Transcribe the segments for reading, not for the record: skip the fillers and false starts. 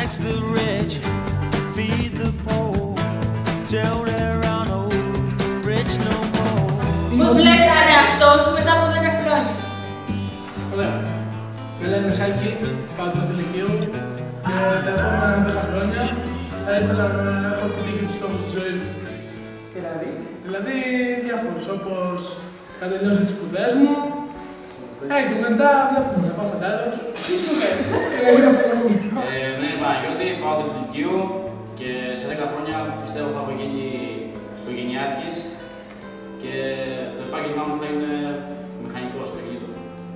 Tax the rich, feed the poor, till there are no rich no more. Πώς βλέπεις τον εαυτό σου μετά από 10 χρόνια? Ωραία. Με λένε Σάκη, πάω το Λυκείου και τα επόμενα 10 χρόνια θα ήθελα να έχω επιτύχει τους στόχους της ζωής μου. Δηλαδή διάφορους, όπως να τελειώσω τις σπουδές μου, και μετά βλέπουμε να πάω φαντάρος. Τι σου λες, και να μην αυτονομώ. Ναι, Παναγιώτη, πάω το Λυκείου και σε 10 χρόνια πιστεύω θα έχω γίνει οικογενειάρχης και το επάγγελμά μου θα είναι μηχανικός στο κινητό.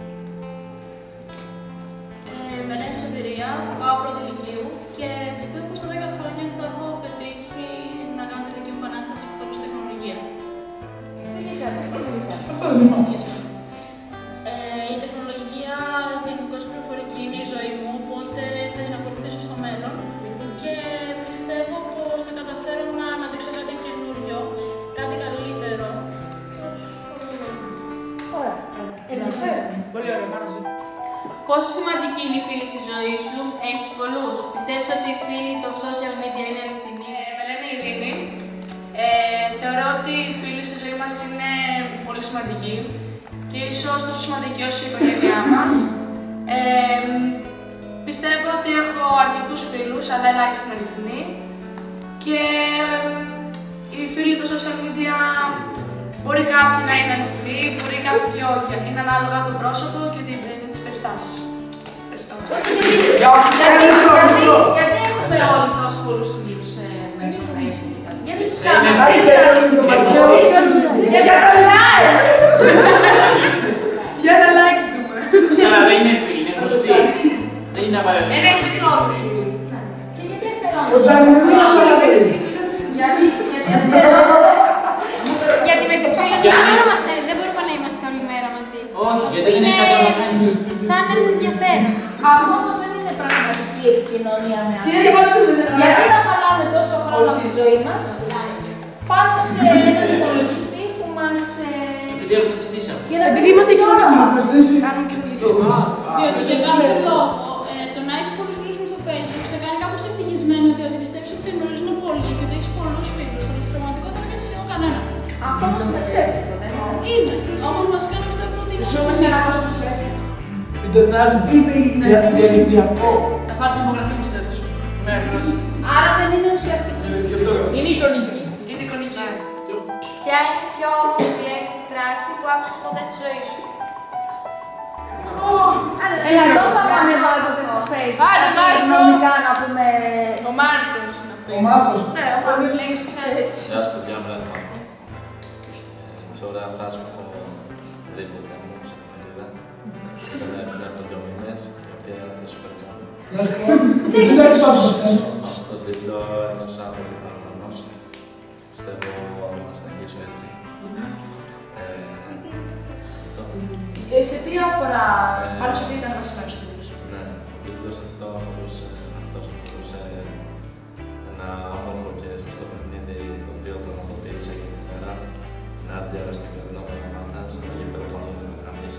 Με λένε Σωτηρία, πάω πρώτη Λυκείου και πιστεύω πως σε 10 χρόνια θα έχω πετύχει να κάνω τη δική μου επανάσταση που θέλω στη τεχνολογία. Αυτό δεν είναι. Η τεχνολογία, γενικώς πληροφορική είναι η ζωή μου, οπότε θα την ακολουθήσω στο μέλλον και πιστεύω πως θα καταφέρω να αναδείξω κάτι καινούριο, κάτι καλύτερο. Ωραία. Ενδιαφέρον. Πολύ ωραία, μ' άρεσε. Πόσο σημαντική είναι η φίλη στη ζωή σου? Έχεις πολλούς? Πιστεύεις ότι οι φίλοι των social media είναι αληθινοί? Με λένε Ειρήνη. Θεωρώ ότι οι φίλοι στη ζωή μας είναι πολύ σημαντικοί και ίσως τόσο σημαντική όσο η οικογένειά μας. Πιστεύω ότι έχω αρκετούς φίλους, αλλά ελάχιστοι είναι αληθινοί. Και οι φίλοι των social media μπορεί κάποιοι να είναι αληθινοί, μπορεί κάποιοι όχι. Είναι ανάλογα το πρόσωπο και τις περιστάσεις. Γιατί έχουμε όλοι τόσους πολλούς φίλους μέσω του Facebook? Γιατί τους κάνουμε Για το like! Για να like ζούμε. Ξανά δεν είναι φίλοι, είναι γνωστοί. Δεν είναι απαραίτητο. Είναι μικρό. Και γιατί αφαιρώνονται? Γιατί αφαιρώνονται? Γιατί με τις φίλες δεν μπορούμε να είμαστε όλη μέρα μαζί. Όχι, γιατί δεν είναι κατανοημένοι. Σαν ένα ενδιαφέρον. Αυτό όμως δεν είναι πραγματική επικοινωνία με άνθρωποι. Γιατί να χαλάμε τόσο χρόνο από τη ζωή μας πάνω σε έναν υπολογιστή που μας... Επειδή έχουμε τη στήση αυτό. Επειδή είμαστε και όλα μας. Κάνουμε και διότι για κάποιο λόγο το να έχεις πολλούς φίλους μου στο Facebook σε κάνει κάπως ευτυχισμένο, διότι πιστεύεις ότι σε γνωρίζουν πολύ και ότι έχεις πολλούς φίλους, αλλά στην πραγματικότητα δεν έχεις σχεδόν κανένα. Αυτό όμως είναι ψεύτικο, δεν είναι? Είναι. Όμως μας κάνει να πιστεύουμε ότι είναι. Ζούμε σε ένα κόσμο ψεύτικο. Είναι διαδικτυακό. Θα φάρω την υπογραφή μου στο τέλος. Ναι, ακριβώς. Άρα δεν είναι ουσιαστική. Είναι εικονική. Είναι εικονική. Ποια είναι η πιο όμορφη λέξη, φράση που άκουσες ποτέ στη ζωή σου? Έλα, τόσα που ανεβάζετε στο Facebook. Άντε, Μάρκο. Νομικά να πούμε... Ο Μάρκος είναι αυτό. Ο Μάρκος. Ναι, ο Μάρκος λέξεις έτσι. Γεια σας παιδιά, μου λένε Μάρκο. Πιο ωραία φράση που έχω δει ποτέ μου σε εφημερίδα. Ήταν πριν από 2 μήνες, η οποία έγραφε super τσάμπα. Δεν τα έχεις όσο. Στο τίτλο ένωσα πολύ χαρούμενος. Πιστεύω να συνεχίσω έτσι. Σε τι αφορά, πάνω σε τι ήταν βασισμένο στο τίτλο σου? Ναι, ο τίτλος αυτό αφορούσε ένα όμορφο και σωστό παιχνίδι το οποίο πραγματοποίησα για την μέρα ενάντια στην Καρδινόπολη ομάδα στο γήπεδο που ανέφερε γραμμής.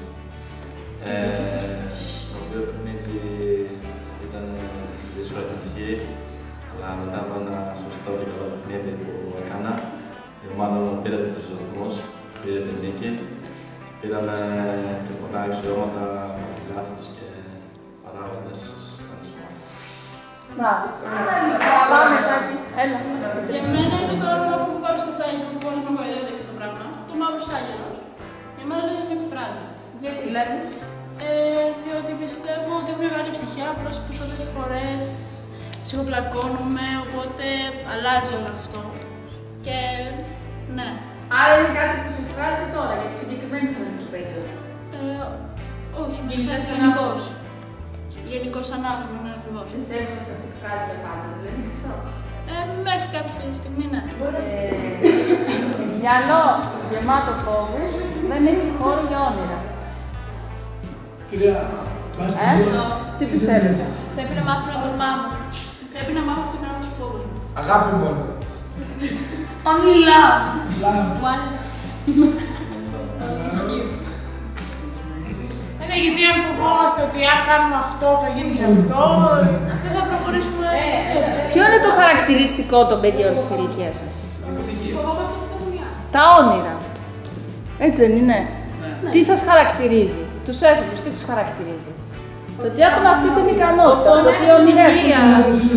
Το οποίο παιχνίδι ήταν δύσκολη επιτυχή, αλλά μετά από ένα σωστό και καλό παιχνίδι που έκανα, η ομάδα μου πήρε τους 3 βαθμούς, πήρε την νίκη. Πήραμε και πολλά αξιώματα από φιλάθλους και παράγοντες. Μπράβο. Πάμε, Σάκη. Έλα. Για μένα είναι το όνομα που έχω βάλει στο Facebook, που όλοι με κοροϊδεύουν αυτό το πράγμα. Το Μαύρος Άγγελος. Για μένα δεν με εκφράζει. Γιατί δηλαδή? Διότι πιστεύω ότι έχω μεγάλη ψυχιά, απλώς τις περισσότερες φορές ψυχοπλακώνομαι, οπότε αλλάζει όλο αυτό. Και ναι. Άρα είναι κάτι που σε εκφράζει τώρα, για τη συγκεκριμένη χρονική περίοδο. Όχι, γενικώς. Γενικώς σαν άνθρωπο, ναι, ακριβώς. Πιστεύεις ότι θα σε εκφράζει για πάντα, δεν είναι αυτό? Μέχρι κάποια στιγμή, ναι. Μυαλό γεμάτο φόβους δεν έχει χώρο για όνειρα. Κυρία, Τι πιστεύεις? Πρέπει να μάθω να τολμάμε. Πρέπει να μάθω να ξεπερνάμε τους φόβους μας. αγάπη μόνο. Only love. Love. One. Ναι, γιατί αν φοβόμαστε ότι αν κάνουμε αυτό θα γίνει και αυτό, δεν θα προχωρήσουμε. Ποιο είναι το χαρακτηριστικό των παιδιών της ηλικίας σας? Φοβόμαστε ότι θα δουλειά. Τα όνειρα. Έτσι δεν είναι? Ναι. Τι σας χαρακτηρίζει? Τους έφηβους, τι τους χαρακτηρίζει? Το ότι έχουν αυτή την ικανότητα, το ότι ονειρεύουν.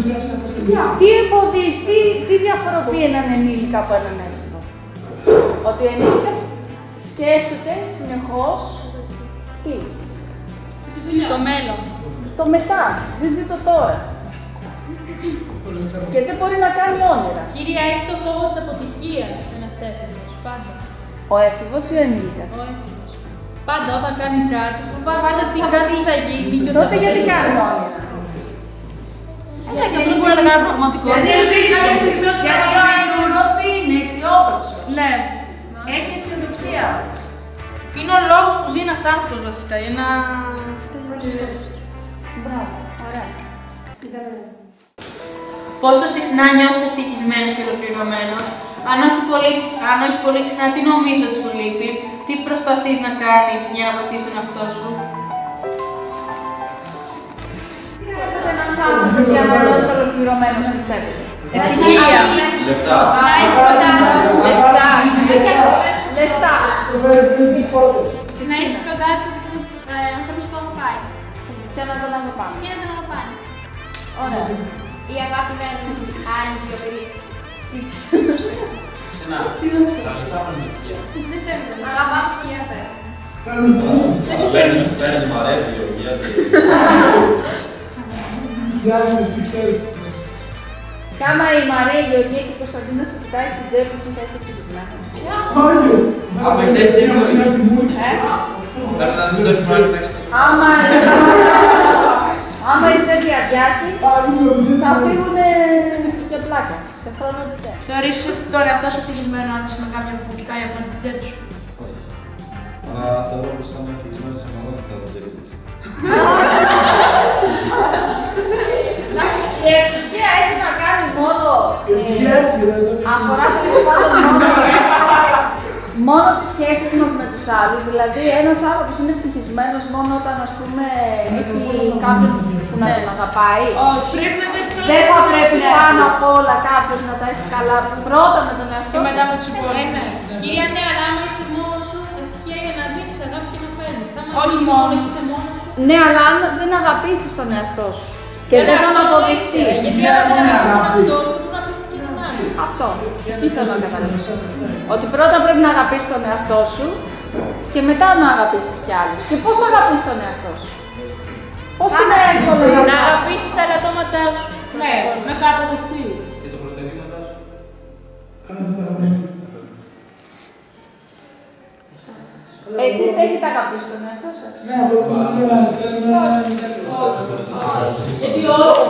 Τι διαφοροποιεί έναν ενήλικα από έναν έφηβο? Ότι ο ενήλικας σκέφτεται συνεχώς τι? Το μέλλον. Το μετά, δεν ζει το τώρα. Και δεν μπορεί να κάνει όνειρα. Κυρία, έχει το φόβο της αποτυχίας ένας έφηβος, πάντα. Ο έφηβος ή ο ενήλικας? Ο έφηβος. Πάντα όταν κάνει κάτι, φοβάται ότι κάτι θα γίνει. Και τότε γιατί κάνει όνειρα? Και αυτό δεν μπορεί να το κάνει πραγματικότητα. Γιατί ο έφηβος τι είναι, αισιόδοξος. Ναι. Έχει αισιοδοξία. Είναι ο λόγος που ζει ένας άνθρωπος βασικά, για να τελειώσει το στόχο. Μπράβο, ωραία. Πόσο συχνά νιώθεις ευτυχισμένος και ολοκληρωμένος? Αν όχι πολύ συχνά, τι νομίζω ότι σου λείπει? Τι προσπαθείς να κάνεις για να βοηθήσεις τον εαυτό σου? Τι χρειάζεται ένας άνθρωπος για να νιώσει ολοκληρωμένος, πιστεύετε? Ευτυχία. Λεφτά. Να έχει κοντά του. Λεφτά. Να έχει κοντά του ανθρώπους που αγαπάει. Και να τον αγαπάνε. Και να τον αγαπάνε. Ωραία. Η αγάπη δεν είναι χάρη διοπερής. Ξενά. Τα λεφτά πάνε με ευτυχία. Δεν φεύγουν. Αγαπά ευτυχία πέρα. Φέρνει την παρέα, η Γεωργία. Κι άμα η Μαρία, η Γεωργία και η Κωνσταντίνα σε κοιτάει στην τσέπη, εσύ θα είσαι ευτυχισμένη. Άμα έχετε τσέπη, πρέπει να μην τσέπη μόνο, εντάξει. Άμα η τσέπη αδειάσει, θα φύγουν για πλάκα. Σε χρόνο δεν. Θεωρείς τον εαυτό σου ευτυχισμένο αν είσαι με κάποιον που κοιτάει από την τσέπη σου? Όχι. Αλλά θεωρώ πως θα είμαι ευτυχισμένος σε μόνο από την τσέπη της. Η ευτυχία έχει να κάνει μόνο. Αφορά τέλος πάντων μόνο τις σχέσεις μας με τους άλλους. Δηλαδή, ένας άνθρωπος είναι ευτυχισμένος μόνο όταν, ας πούμε, έχει κάποιον που να τον αγαπάει. Δεν θα πρέπει πάνω απ' όλα κάποιος να τα έχει καλά πρώτα με τον εαυτό Και μετά με τους υπόλοιπους. Κυρία, ναι, αλλά άμα είσαι μόνος σου, ευτυχία για να δίνεις αγάπη και να παίρνεις. Όχι μόνο. Είσαι μόνος σου. Ναι, αλλά αν δεν αγαπήσεις τον εαυτό σου και δεν τον αποδειχτείς. Γιατί αν δεν αγαπήσεις τον εαυτό σου, να πεις και τον άλλο. Αυτό. Τι θέλω να καταλάβεις. Ότι πρώτα πρέπει να αγαπήσεις τον εαυτό σου και μετά να αγαπήσεις κι άλλους. Και πώς θα αγαπήσεις τον εαυτό σου? Πώς είναι εύκολο Να αγαπήσεις τα ελαττώματά σου. Ναι, μετά αποδεχτείς. Και το προτερήματά σου. Εσείς έχετε αγαπήσει τον εαυτό σας? Γιατί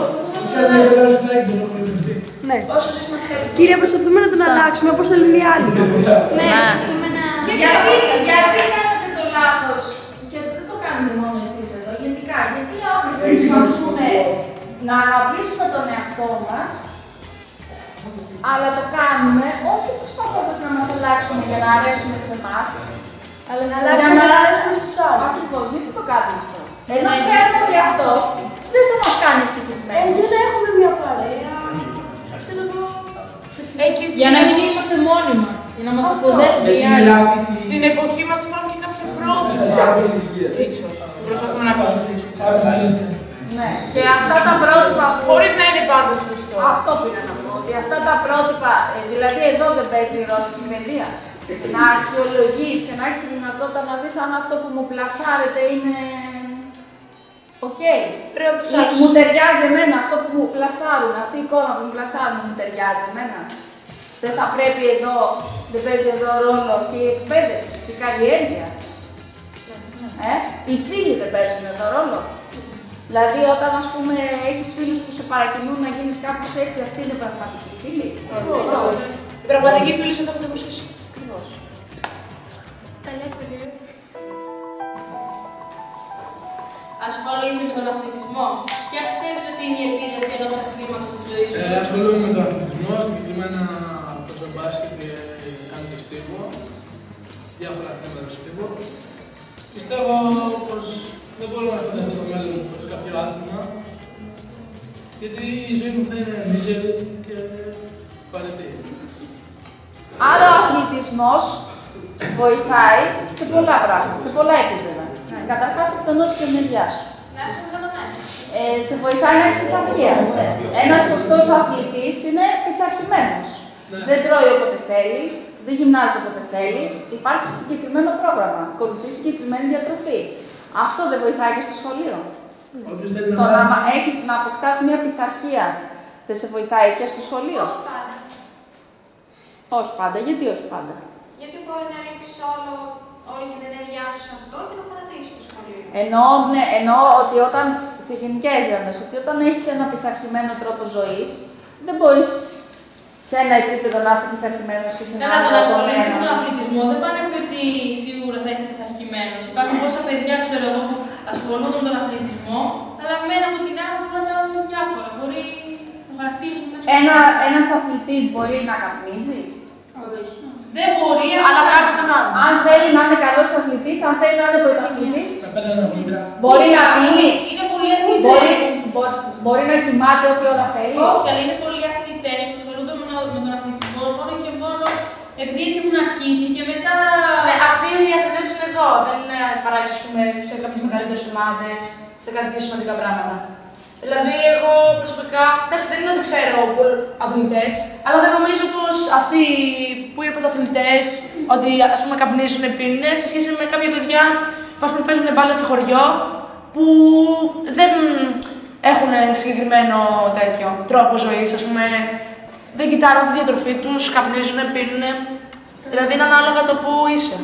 Ναι. Κύριε, προσπαθούμε να τον αλλάξουμε όπως θέλουν οι άλλοι. Ναι, προσπαθούμε να... Γιατί κάνετε το λάθος, και δεν το κάνετε μόνο εσείς εδώ, γενικά, γιατί οι άνθρωποι προσπαθούν να αγαπήσουμε τον εαυτό μας, αλλά το κάνουμε όχι προσπαθώντας να μας αλλάξουμε για να αρέσουμε σε εμάς, αλλά για να αρέσουμε στους άλλους. Ακριβώς, γιατί το κάνουμε αυτό? Ενώ ξέρουμε ότι αυτό δεν θα μας κάνει ευτυχισμένους. Γιατί δεν έχουμε μια παρέα. για να μην είμαστε μόνοι μας, για να μας αποδέχονται οι άλλοι. Στην εποχή μας υπάρχουν και κάποια πρότυπα. Ίσως. Προσπαθούμε να ακολουθήσουμε. Ναι. Και αυτά τα πρότυπα που... Χωρίς να είναι πάντα σωστό. Αυτό πήγα να πω, ότι αυτά τα πρότυπα, δηλαδή εδώ δεν παίζει ρόλο και η παιδεία. Να αξιολογείς και να έχεις τη δυνατότητα να δεις αν αυτό που μου πλασάρεται είναι... οκ. Πρέπει να το ψάξεις. Μου ταιριάζει εμένα αυτό που μου πλασάρουν, αυτή η εικόνα που μου πλασάρουν μου ταιριάζει εμένα. Δεν θα πρέπει εδώ, δεν παίζει εδώ ρόλο και η εκπαίδευση και η καλλιέργεια. Οι φίλοι δεν παίζουν εδώ ρόλο. Δηλαδή, όταν ας πούμε έχεις φίλους που σε παρακινούν να γίνεις κάπως έτσι, αυτοί είναι πραγματικοί φίλοι. Οι πραγματικοί φίλοι σου έχουν το εσύ. Ακριβώς. Ασχολείσαι με τον αθλητισμό. Ποια πιστεύεις ότι είναι η επίδραση ενός αθλήματος στη ζωή σου? Ασχολούμαι με τον αθλητισμό, συγκεκριμένα παίζω μπάσκετ και κάνω και στίβο. Διάφορα αθλήματα στίβο. Πιστεύω πως Δεν μπορώ να φανταστώ το μέλλον μου χωρίς κάποιο άθλημα. Γιατί η ζωή μου θα είναι μίζερη και βαρετή. Άρα ο αθλητισμός βοηθάει σε πολλά πράγματα, σε πολλά επίπεδα. Καταρχάς, εκτονώσει την ενέργειά σου. Να είσαι οργανωμένος. Σε βοηθάει να έχεις πειθαρχία. Ένας σωστός αθλητής είναι πειθαρχημένος. Δεν τρώει όποτε θέλει, δεν γυμνάζεται όποτε θέλει. Υπάρχει συγκεκριμένο πρόγραμμα. Ακολουθεί συγκεκριμένη διατροφή. Αυτό δεν βοηθάει και στο σχολείο. Το να έχεις να αποκτάς μια πειθαρχία δεν σε βοηθάει και στο σχολείο. Όχι πάντα. Όχι πάντα. Γιατί όχι πάντα? Γιατί μπορεί να ρίξεις όλη την ενέργειά σου σε αυτό και να παρατήσεις το σχολείο. Εννοώ ότι όταν, σε γενικές γραμμές, ότι όταν έχεις ένα πειθαρχημένο τρόπο ζωής, δεν μπορείς σε ένα επίπεδο να είσαι πειθαρχημένος και σε ένα άλλο. Καλά, το να ασχολείσαι με τον αθλητισμό δεν πάνε από ότι σίγουρα θα είσαι πειθαρχημένος. Υπάρχουν πόσα παιδιά, ξέρω εγώ, που ασχολούνται με τον αθλητισμό, αλλά μέρα από την άλλη μπορούν να κάνουν διάφορα. Μπορεί το χαρακτήριο να κάνει. Ένας αθλητής μπορεί να καπνίζει? Όχι. Δεν μπορεί, αλλά κάποιος το κάνει. Αν θέλει να είναι καλός αθλητής, αν θέλει να είναι πρωταθλητής, μπορεί να πίνει. Είναι πολλοί αθλητές. Μπορεί να κοιμάται ό,τι ώρα θέλει. Όχι, αλλά είναι πολλοί αθλητές που ασχολούνται με τον αθλητισμό μόνο και μόνο επειδή έτσι έχουν αρχίσει και μετά. Ναι, αυτοί οι αθλητές είναι εδώ. Δεν είναι παράγει σε κάποιες μεγαλύτερες ομάδες, σε κάτι πιο σημαντικά πράγματα. Δηλαδή, εγώ προσωπικά, εντάξει, δεν είναι ότι ξέρω αθλητές, αλλά δεν νομίζω πως αυτοί που είναι πρωταθλητές, ότι ας πούμε καπνίζουν, πίνουν, σε σχέση με κάποια παιδιά που ας πούμε παίζουν μπάλα στο χωριό, που δεν έχουν συγκεκριμένο τέτοιο τρόπο ζωής, ας πούμε, δεν κοιτάνε τη διατροφή τους, καπνίζουν, πίνουν, δηλαδή είναι ανάλογα το που είσαι.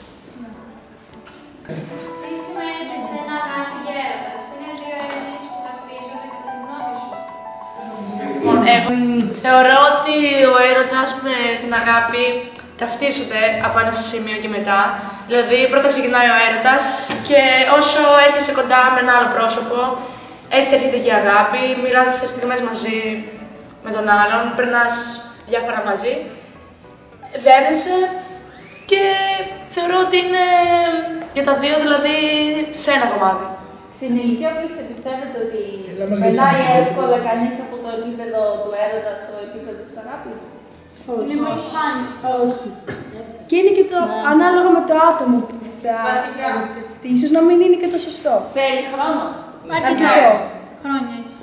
Τι σημαίνει για σένα αγάπη και έρωτας? Είναι δύο έννοιες που ταυτίζονται κατά τη γνώμη σου. Λοιπόν, θεωρώ ότι ο έρωτας με την αγάπη ταυτίζονται από ένα σημείο και μετά. Δηλαδή, πρώτα ξεκινάει ο έρωτας και όσο έρχεσαι κοντά με ένα άλλο πρόσωπο, έτσι έρχεται και η αγάπη. Μοιράζεσαι στιγμές μαζί με τον άλλον, περνάς διάφορα μαζί, δένεσαι και θεωρώ ότι είναι για τα δύο, δηλαδή, σε ένα κομμάτι. Στην ηλικία που είστε, πιστεύετε ότι περνάει εύκολα κανείς από το επίπεδο του έρωτα στο επίπεδο της αγάπης? Είναι πολύ σπάνιο. Όχι. Και είναι και το ανάλογα με το άτομο που θα ερωτευτεί. Ίσως να μην είναι και το σωστό. Θέλει χρόνο. Αρκετό. Χρόνια ίσως.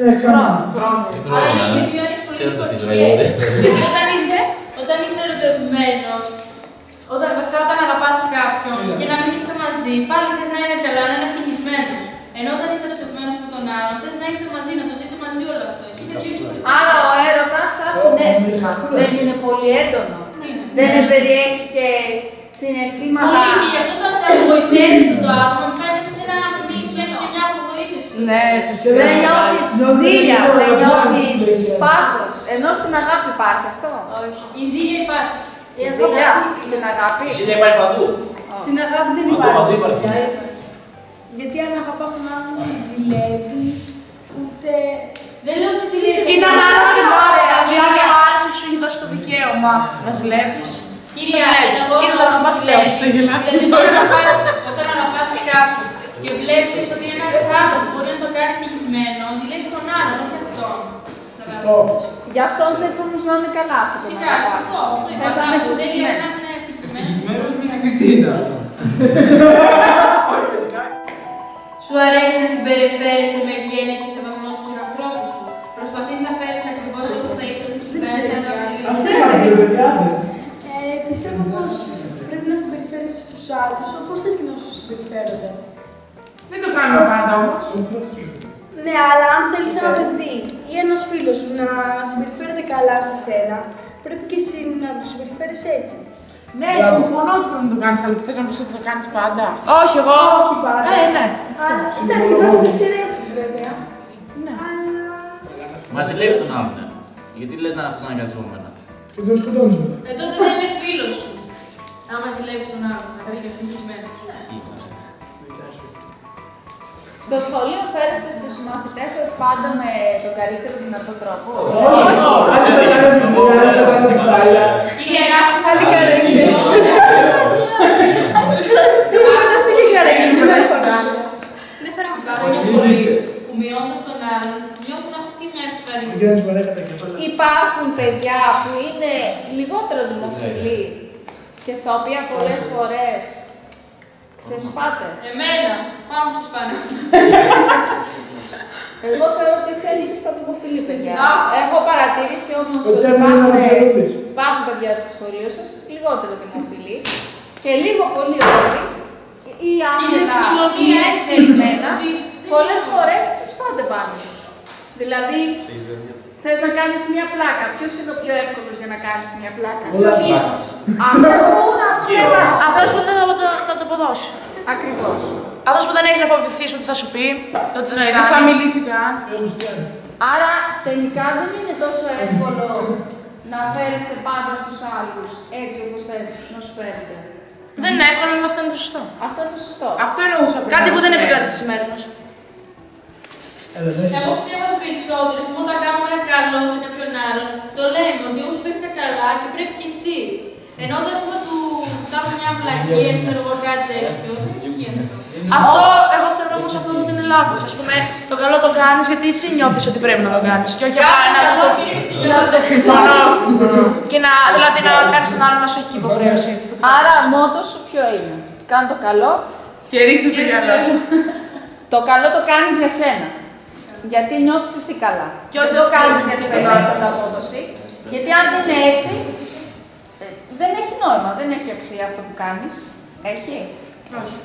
Άρα είναι και δύο έννοιες πολύ διαφορετικές. Γιατί όταν είσαι ερωτευμένος, βασικά όταν αγαπάς κάποιον και να μην είστε μαζί, πάλι θες να είναι καλά, να είναι ευτυχισμένος. Ενώ όταν είσαι ερωτευμένος με τον άλλον, θες να είστε μαζί, να το ζείτε μαζί όλο αυτό. Άρα ο έρωτας σαν συναίσθημα δεν είναι πολύ έντονο. Δεν περιέχει και συναισθήματα. Πολύ, και γι' αυτό όταν σε απογοητεύει αυτό το άτομο, βγάζει σε ένα μίσο και μια απογοήτευση. Ναι, δεν νιώθεις ζήλια, δεν νιώθεις πάθος. Ενώ στην αγάπη υπάρχει αυτό. Όχι. Η ζήλια υπάρχει. Η ζήλια στην αγάπη. Η ζήλια υπάρχει παντού. Στην αγάπη δεν Παντού υπάρχει. υπάρχει. Γιατί αν αγαπάς τον άλλον, δεν ζηλεύεις, ούτε. Δεν λέω ότι ζηλεύεις. Είναι ανάλογα με το δηλαδή αν ο άλλος σου έχει δώσει το δικαίωμα να ζηλεύεις. Κυρία, εγώ είναι το να ζηλεύεις. Δηλαδή όταν αγαπάς κάποιον και βλέπεις ότι ένας άλλος μπορεί να το κάνει ευτυχισμένο, ζηλεύεις τον άλλον, όχι αυτόν. Γι' αυτόν θες όμως να είναι καλά αυτό το να Φυσικά, αγαπάς. αυτό Θες να είναι δεν είναι ευτυχισμένο. να είναι ευτυχισμένος. Με την Κριστίνα. Σου αρέσει να συμπεριφέρεσαι με ευγένεια και σεβασμό στους συνανθρώπους σου. Προσπαθείς να φέρεις ακριβώς όπως θα ήθελες να σου φέρεις να το Πιστεύω πως πρέπει να συμπεριφέρεσαι στους άλλους όπως θες και να σου συμπεριφέρονται. Δεν το κάνω πάντα όμως. Ναι, αλλά αν θέλεις ένα παιδί ή ένας φίλος σου να συμπεριφέρεται καλά σε σένα, πρέπει και εσύ να του συμπεριφέρεις έτσι. Ναι, συμφωνώ ότι πρέπει να το κάνεις, αλλά θες να πεις ότι το κάνεις πάντα. Όχι, εγώ. Όχι πάντα. Ναι. Εντάξει, υπάρχουν εξαιρέσεις βέβαια. Ναι. Αλλά. Μα ζηλεύεις τον άλλον, ναι. Γιατί λες να είναι αυτός να είναι κάτι μένα. Και τον σκοτώνεις μετά. τότε δεν είναι φίλος σου. Άμα ζηλεύεις τον άλλον, να είσαι ευτυχισμένος. Στο σχολείο φέρεστε στους μαθητές σας πάντα με τον καλύτερο δυνατό τρόπο. Κυρία, Άλλη καρέκλες. Τι μου πετάχτε και καρέκλες, δεν έχω να. αγώνια πολύ, που μειώντας τον άλλον, νιώθουν αυτή μια ευχαρίστηση. Υπάρχουν παιδιά που είναι λιγότερο δημοφιλή και στα οποία πολλές φορές ξεσπάτε. Εμένα, πάμε ξεσπάνε. Εγώ θεωρώ ότι εσύ ανήκεις στα δημοφιλή παιδιά. Έχω παρατηρήσει όμως ότι υπάρχουν παιδιά στο σχολείο σας λιγότερο δημοφιλή και λίγο πολύ όλοι ή άμενα ή εξελιγμένα πολλές φορές ξεσπάτε πάνω τους. Δηλαδή, θες να κάνεις μια πλάκα. Ποιος είναι ο πιο εύκολος για να κάνεις μια πλάκα? Αυτός που δεν θα το αποδώσει. Ακριβώς. Αυτός που δεν έχει να φοβηθείς ότι θα σου πει, ότι δεν θα μιλήσει καν. Άρα τελικά δεν είναι τόσο εύκολο να φέρεσαι πάντα στους άλλους έτσι όπως θες να σου φέρετε. Δεν είναι εύκολο, αλλά αυτό είναι το σωστό. Αυτό είναι το σωστό. Αυτό εννοούσα. Κάτι που δεν επικράτησε στις μέρες μας. Εγώ πιστεύω ότι περισσότεροι που όταν κάνουμε ένα καλό σε κάποιον άλλον, το λέμε ότι εγώ σου φέρθηκα καλά και πρέπει και εσύ. Ενώ όταν πούμε του κάνουμε μια βλακία, ξέρω εγώ κάτι τέτοιο, δεν ισχύει αυτό. Αυτό, εγώ θεωρώ όμως αυτό ότι είναι λάθος. Ας πούμε, το καλό το κάνεις γιατί εσύ νιώθεις ότι πρέπει να το κάνεις. Και όχι απλά να το συμφωνώ. Και δηλαδή να κάνεις τον άλλο να σου έχει και υποχρέωση. Άρα, μότο σου ποιο είναι? Κάνε το καλό και ρίξε το γυαλό. Το καλό το κάνεις για σένα. Γιατί νιώθεις εσύ καλά. Και όχι το κάνεις γιατί περνάς ανταπόδοση. Γιατί αν είναι έτσι, δεν έχει νόημα, δεν έχει αξία αυτό που κάνεις. Έχει? Όχι.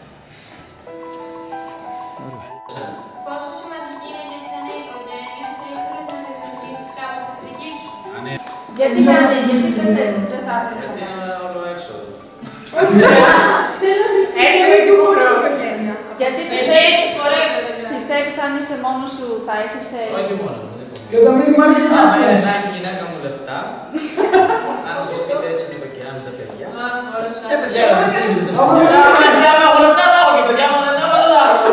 Πόσο σημαντική είναι για εσένα η οικογένεια, θα ήθελες να δημιουργήσεις κάποτε τη δική σου? Γιατί με ανοίγεις, δεν θα ήθελες να κάνεις? Γιατί είναι όλο έξοδο. Έτσι με του χωρίς οικογένεια. Γιατί πιστεύεις αν είσαι μόνος σου θα έχεις... Όχι μόνο μου. Και όταν μην υπάρχει άμα είναι να έχει η γυναίκα μου λεφτά, αν στο σπίτι έτσι είναι οικοκυρά με τα παιδιά. Παιδιά, παιδιά μου έχω λεφτά, τα έχω και παιδιά μου δεν τα έχω, δεν τα έχω.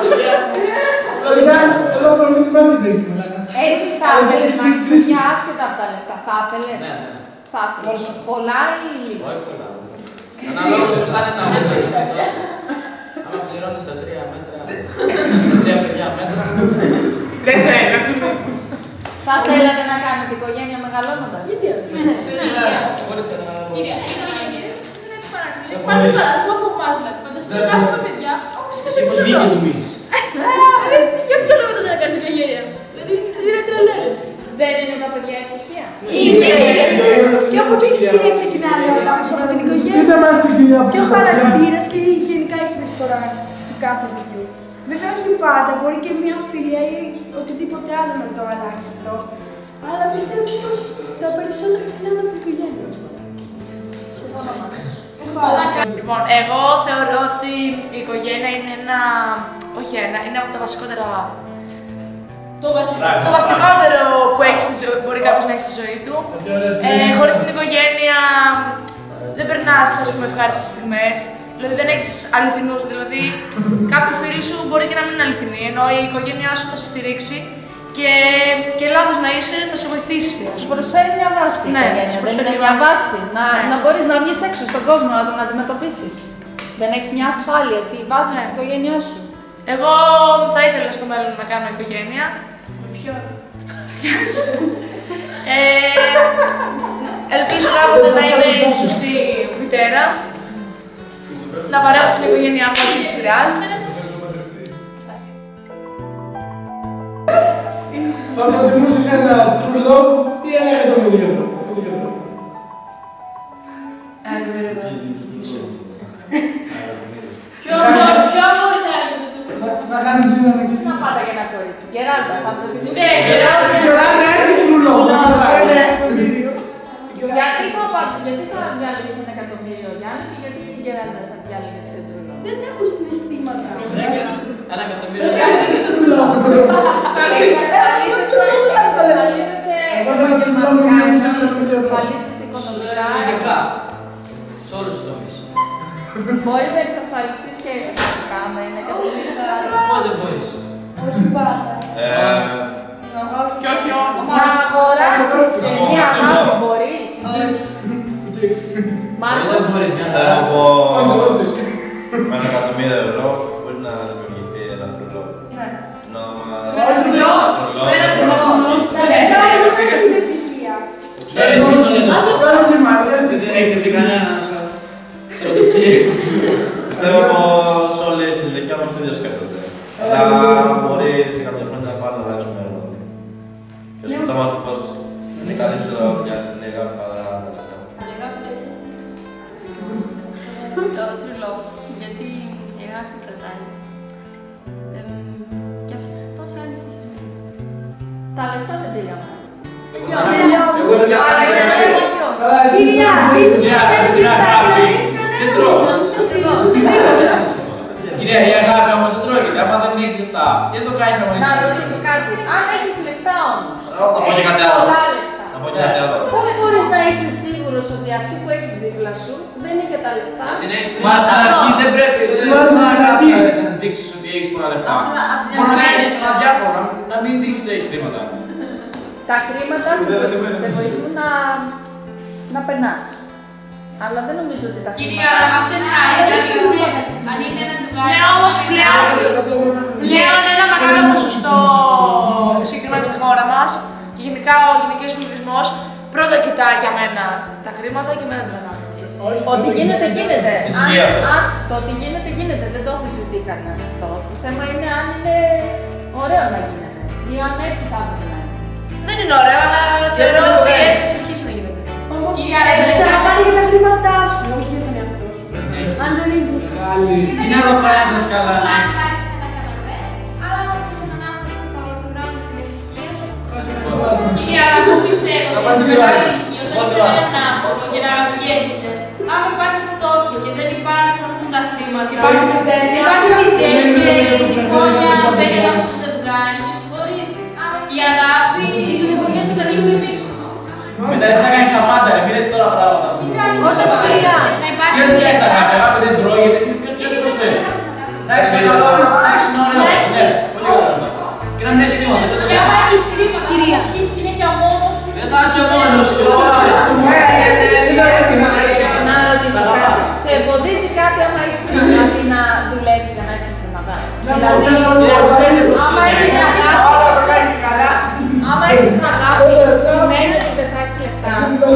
Εσύ θα ήθελες να έχεις παιδιά άσχετα από τα λεφτά, θα ήθελες? Θα ήθελες πολλά ή λίγο? Όχι πολλά. Αναλόγως πώς θα είναι τα μέτρα. Άμα πληρώνεις τα 3 μέτρα, 3 παιδιά μέτρα. Δεν θέλω. Θα θέλατε να κάνετε οικογένεια μεγαλώνοντας? Γιατί όχι? Κυρία, δεν έχει παράξενο. Πάρτε παράδειγμα από εμάς, δηλαδή. Φανταστείτε να έχουμε παιδιά, όπως είπες Εσύ πώς βγήκες νομίζεις. για ποιο λόγο δεν θα κάνεις οικογένεια? Δηλαδή, είναι τρελαίνες. Δεν είναι τα παιδιά ευτυχία? Είναι. Και από εκεί ξεκινάνε όλα όμως, από την οικογένεια. Και ο χαρακτήρας και γενικά η συμπεριφορά του κάθε παιδιού. Βέβαια, όχι πάντα, μπορεί και μια φιλία ή οτιδήποτε άλλο να το αλλάξει αυτό. Αλλά πιστεύω πως τα περισσότερα ξεκινάνε από την οικογένεια. Λοιπόν, εγώ θεωρώ ότι η οικογένεια είναι είναι από τα βασικότερα. Το βασικότερο που μπορεί κάποιος να έχει στη ζωή του. Χωρίς την οικογένεια δεν περνάς, ας πούμε, ευχάριστες στιγμές. Δηλαδή δεν έχεις αληθινούς, δηλαδή κάποιοι φίλοι σου μπορεί και να μην είναι αληθινοί, ενώ η οικογένειά σου θα σε στηρίξει και λάθος να είσαι θα σε βοηθήσει. Σου προσφέρει μια βάση η οικογένεια, δεν είναι μια βάση. Να μπορείς να βγεις έξω στον κόσμο, να τον αντιμετωπίσεις. Δεν έχεις μια ασφάλεια, τη βάση της οικογένειάς σου. Εγώ θα ήθελα στο μέλλον να κάνω οικογένεια. Με ποιον? Ελπίζω κάποτε να είμαι η σωστή μητέρα. Να παρέχω στην οικογένειά μου ό,τι της χρειάζεται. Θα προτιμούσες ένα true love ή ένα εκατομμύριο ευρώ? Ποιο αγόρι θα έλεγε το true love? Να κάνεις δύο ανακοινώσεις. Να πάτα για ένα κορίτσι. Γεράλτα, θα προτιμήσεις. Ναι, Γεράλτα. Γεράλτα έχει true love. Γιατί θα διάλεγες ένα εκατομμύριο Γιάννη και γιατί η Γεράλτα θα διάλεγες σε true love? Δεν έχουν συναισθήματα. Ένα εκατομμύριο. Εξασφαλίζεσαι επαγγελματικά, εξασφαλίζεσαι οικονομικά. Γενικά. Σε όλους τους τομείς. Μπορείς να εξασφαλιστείς και αισθηματικά με ένα εκατομμύριο. Πώς δεν μπορείς? Όχι πάντα. Και όχι όμως. Να αγοράσεις μια αγάπη μπορείς? Μάρκο. Πιστεύω πως με 1 εκατομμύριο ευρώ μπορεί να δημιουργηθεί ένα true love. Ναι. την ευτυχία. Εσείς το λέτε αυτό. Δεν έχετε δει κανένας. Πιστεύω πως όλοι στην ηλικία μας το ίδιο σκέφτονται. Αλλά μπορεί σε κάποια χρόνια πάλι να αλλάξουμε ρόλο. Και σκεφτόμαστε πως είναι καλύτερο για την αγάπη παρά τα λεφτά. Το τριλό, γιατί η αγάπη κρατάει. Και αυτό σαν ευτυχισμένο. Τα λεφτά δεν τελειώνουν. Εγώ δεν Κυρία, ίσως να θέλεις λεφτά και να μην έχεις κανένα. Κυρία, η αγάπη όμως δεν τρώγεται. Άμα δεν έχεις λεφτά, τι θα το κάνεις άμα είσαι. Να ρωτήσω κάτι. Αν έχεις λεφτά όμως, έχεις πολλά λεφτά. Να πω και κάτι άλλο. Πώς μπορείς να είσαι σίγουρος ότι αυτή που έχεις δίπλα σου δεν είχε τα λεφτά? Μα στην αρχή δεν πρέπει να της δείξεις ότι έχεις πολλά λεφτά. Μόνο να έχεις τα διάφορα, να μην δείξεις ότι έχεις χρήματα. Τα χρήματα σε βοηθούν να περνάς. Αλλά δεν νομίζω ότι τα Κυρία, χρήματα... μας εννάει, αν είναι ένα ζευγάρι. Ναι, όμως πλέον ένα μεγάλο ποσοστό, συγκεκριμένα στη χώρα μας, και γενικά ο γυναικείος πληθυσμός, πρώτα κοιτάει για μένα τα χρήματα και μετά την αγάπη. Ότι γίνεται, γίνεται. Το ότι γίνεται, δεν το έχει ζητεί κανένας αυτό. Το θέμα είναι αν είναι ωραίο να γίνεται. Ή αν έτσι θα έπρεπε να είναι. Δεν είναι ωραίο, αλλά θεωρώ ότι έτσι θα αρχίσει να γίνεται. Όμως έχεις αγαπάνει για τα χρήματά σου, όχι για τον εαυτό σου. Αν δεν έχεις λεφτά. Τι να το κάνεις δασκάλα να έχεις. Αλλά αν είσαι έναν άνθρωπο που θα ολοκληρώνει την ευτυχία σου. Κυρία, αλλά εγώ πιστεύω ότι σε μεγάλη ηλικία, όταν είσαι έναν άνθρωπο και να αγαπιέστε, άμα υπάρχει φτώχεια και δεν υπάρχουν τα χρήματα, υπάρχει μιζέρια και η χρόνια μπαίνει κάπου στο ζευγάρι και τους χωρίζει. Η αγάπη στην ευτυχία σε καταλήξει πίσω. Με τα λεφτά κάνεις τα πάντα, μην λέτε τώρα πράγματα. Όταν ψηλιάς. Τι δεν δουλειάς τα αγάπη, αγάπη δεν τρώγεται, τι σου προσφέρει. Να έχεις ένα καλό, να έχεις ένα ωραίο, ναι, πολύ ωραίο. Και να μην έχεις χρήματα, δεν το Και άμα κάνεις. έχεις χρήματα, θα ισχύσεις συνέχεια μόνος σου. Δεν θα είσαι μόνος σου. Να ρωτήσω κάτι. Σε εμποδίζει κάτι άμα έχεις την αγάπη να δουλέψεις για να έχεις τα χρήματα? Δηλαδή, άμα έχεις αγάπη, σημαίνει ότι δεν θα έχεις λεφτά.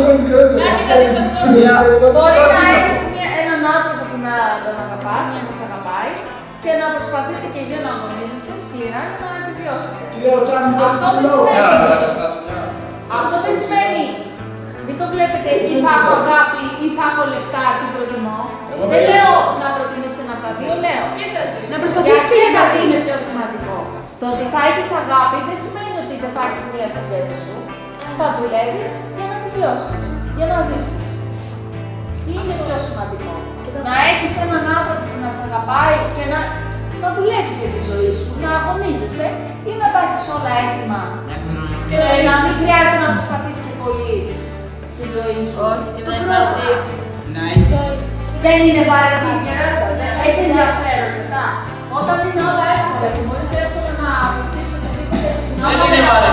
Μπορεί να έχεις έναν άνθρωπο που να τον αγαπάς, να σε αγαπάει και να προσπαθείτε και οι δύο να αγωνίζεστε σκληρά για να επιβιώσετε. Αυτό δεν σημαίνει. Μην το βλέπετε ή θα έχω αγάπη ή θα έχω λεφτά, τι προτιμώ. Δεν λέω να προτιμήσεις ένα από τα δύο, λέω. Να προσπαθήσεις και κάτι είναι πιο σημαντικό. Το ότι θα έχεις αγάπη δεν σημαίνει ότι δεν θα έχεις μία στην τσέπη σου. Θα δουλεύεις για να επιβιώσεις, για να ζήσεις. Τι είναι πιο σημαντικό? Να έχεις έναν άνθρωπο που να σε αγαπάει και να δουλεύεις για τη ζωή σου, να αγωνίζεσαι ή να τα έχεις όλα έτοιμα και να μην χρειάζεται να προσπαθείς και πολύ στη ζωή σου. Όχι, τι δεν είναι Δεν είναι παρατήρια, έχει ενδιαφέρον μετά. Όταν είναι όλα εύκολα και μπορείς εύκολα να αποκτήσεις οτιδήποτε. Δεν είναι